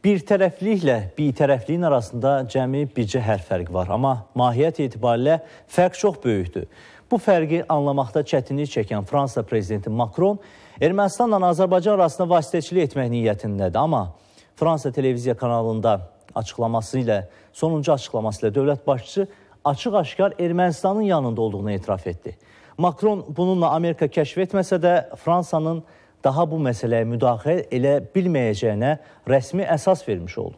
Birtərəfliklə bitərəfliyin arasında cəmi bircə hərf fərq var, amma mahiyyət etibarilə fərq çox böyükdür. Bu fərqi anlamaqda çətinlik çəkən Fransa prezidenti Macron Ermənistanla Azərbaycan arasında vasitəçilik etmək niyyətindədir, amma Fransa televiziya kanalında sonuncu açıqlaması ilə dövlət başçısı açıq-aşkar Ermənistanın yanında olduğunu etiraf etdi. Macron bununla Amerika kəşf etməsə də Fransanın daha bu məsələyə müdaxilə elə bilməyəcəyinə rəsmi əsas vermiş oldu.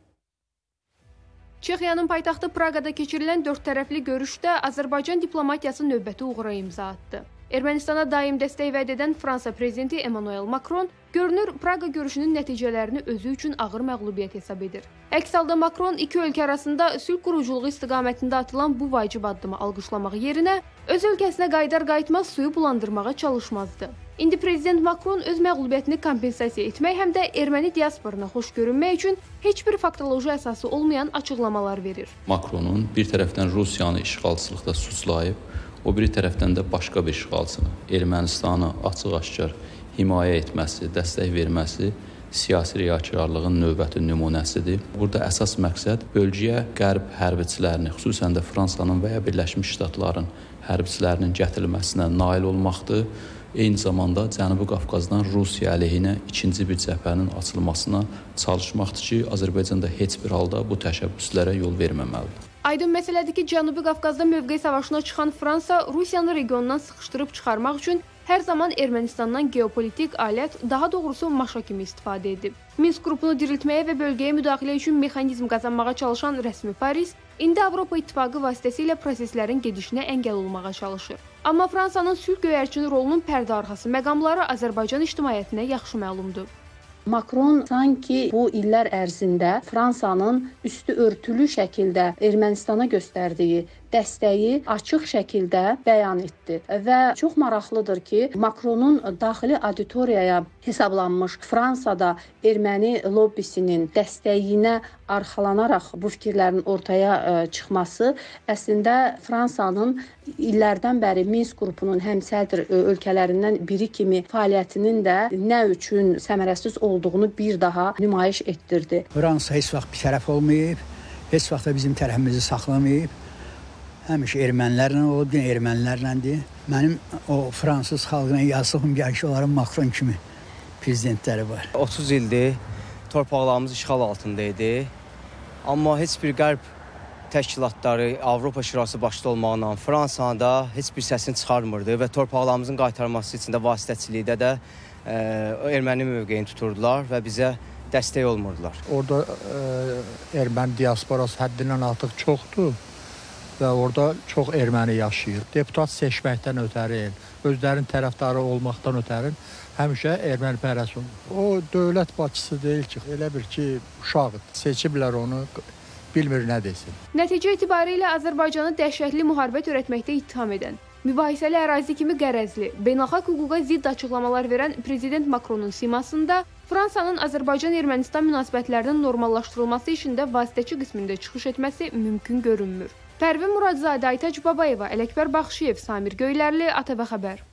Çexiyanın paytaxtı Praqada keçirilən 4 tərəfli görüşdə Azərbaycan diplomatiyası növbəti uğura imza atdı. Ermənistana daim dəstək vəd edən Fransa prezidenti Emmanuel Macron görünür Praqa görüşünün nəticələrini özü üçün ağır məğlubiyyət hesab edir. Əks halda Macron iki ölkə arasında sülh quruculuğu istiqamətində atılan bu vacib addımı alqışlamaq yerinə öz ölkəsinə qayıdar-qayıtmaz suyu bulandırmağa çalışmazdı. İndi prezident Macron öz məğlubiyyətini kompensasiya etmək həm də erməni diasporuna xoş görünmək üçün heç bir faktoloji əsası olmayan açıqlamalar verir. Macronun bir tərəfdən Rusiyanı işğalçılıqda suçlayıb, o biri tərəfdən də başqa bir işğalçını, Ermənistanı açıq-aşkar himayə etməsi, dəstək verməsi siyasi riyakarlığın növbəti nümunəsidir. Burada əsas məqsəd bölgəyə qərb hərbiçilərini, xüsusən də Fransanın və ya Birləşmiş Ştatların hərbiçilərinin gətirilməsinə nail olmaqdır. Eyni zamanda Cənubi Qafqazdan Rusiya əleyhinə ikinci bir cəbhənin açılmasına çalışmaqdır ki, Azərbaycan da heç bir halda bu təşəbbüslərə yol verməməlidir. Aydın məsələdir ki, Cənubi Qafqazda mövqe savaşına çıxan Fransa Rusiyanı regiondan sıxışdırıb çıxarmaq üçün hər zaman Ermənistandan geopolitik alət, daha doğrusu maşa kimi istifadə edib. Minsk qrupunu diriltməyə və bölgəyə müdaxilə üçün mexanizm qazanmağa çalışan rəsmi Paris, indi Avropa İttifaqı vasitəsilə proseslərin gedişinə əngəl olmağa çalışır. Amma Fransanın sülh göyərçini rolunun pərdə arxası məqamları Azərbaycan ictimaiyyətinə yaxşı məlumdur. Macron sanki bu illər ərzində Fransanın üstü örtülü şəkildə Ermənistana göstərdiyi dəstəyi açıq şəkildə bəyan etdi. Və çox maraqlıdır ki, Macronun daxili auditoriyaya hesablanmış Fransada erməni lobbisinin dəstəyinə arxalanaraq bu fikirlərin ortaya çıxması əslində Fransanın illərdən bəri Minsk qrupunun həmsədr ölkələrindən biri kimi fəaliyyətinin də nə üçün səmərəsiz olduğunu bir daha nümayiş etdirdi. Fransa heç vaxt bir tərəf olmayıb, heç vaxt da bizim tərəfimizi saxlamayıb. Həmişə ermənilərlə olub, yenə ermənilərləndir. Mənim o fransız xalqına yazığım gəlir ki, onların Macron kimi prezidentləri var. 30 ildir torpaqlarımız işğal altında idi. Amma heç bir qərb təşkilatları, Avropa Şurası başda olmaqla Fransanın da heç bir səsini çıxarmırdı və torpaqlarımızın qaytarması üçün də vasitəçilikdə də erməni mövqeyini tuturdular və bizə dəstək olmurdular. Orada erməni diasporası həddindən artıq çoxdur və orada çox erməni yaşayır. Deputat seçməkdən ötəri, özlərinin tərəfdarı olmaqdan ötəri həmişə erməni pərəst olur. O dövlət başçısı deyil ki, elə bir ki, uşaqdır. Seçiblər onu, bilmir nə desin. Nəticə etibarilə Azərbaycanı dəhşətli müharibə törətməkdə ittiham edən, mübahisəli ərazi kimi qərəzli, beynəlxalq hüquqa zidd açıqlamalar verən prezident Macronun simasında Fransanın Azərbaycan-Ermənistan münasibətlərinin normallaşdırılması işində vasitəçi qismində çıxış etməsi mümkün görünmür. Pərvin Muradzadə, Aytac Babayeva, Ələkbər Baxşıyev, Samir Göylərli, ATV Xəbər.